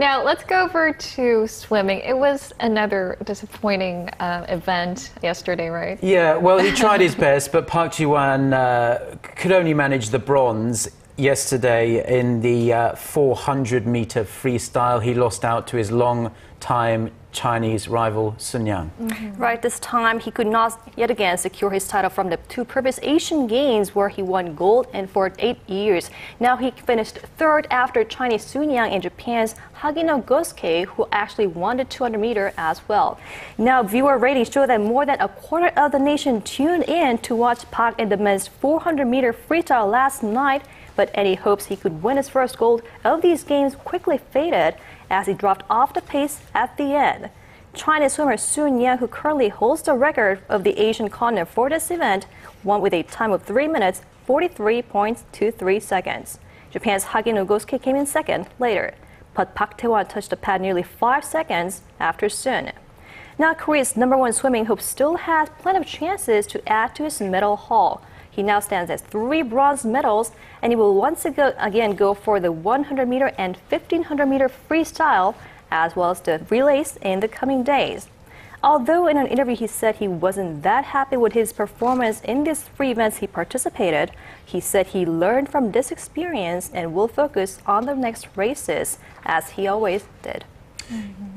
Now, let's go over to swimming. It was another disappointing event yesterday, right? Yeah, well, he tried his best, but Park Ji-won could only manage the bronze yesterday in the 400-meter freestyle. He lost out to his long-time Chinese rival Sun Yang. Right, this time he could not yet again secure his title from the two previous Asian Games where he won gold and for 8 years. Now he finished third after Chinese Sun Yang and Japan's Hagino Gosuke, who actually won the 200-meter as well. Now viewer ratings show that more than a quarter of the nation tuned in to watch Park in the men's 400-meter freestyle last night, but any hopes he could win his first gold of these games quickly faded as he dropped off the pace at the end. Chinese swimmer Sun Yang, who currently holds the record of the Asian continent for this event, won with a time of 3 minutes, 43.23 seconds. Japan's Hagino Gosuke came in second later, but Park Tae-won touched the pad nearly 5 seconds after Sun. Now Korea's #1 swimming hope still has plenty of chances to add to his medal haul. He now stands at 3 bronze medals, and he will once again go for the 100-meter and 1500-meter freestyle, as well as the relays in the coming days. Although in an interview he said he wasn't that happy with his performance in these 3 events he participated, he said he learned from this experience and will focus on the next races, as he always did.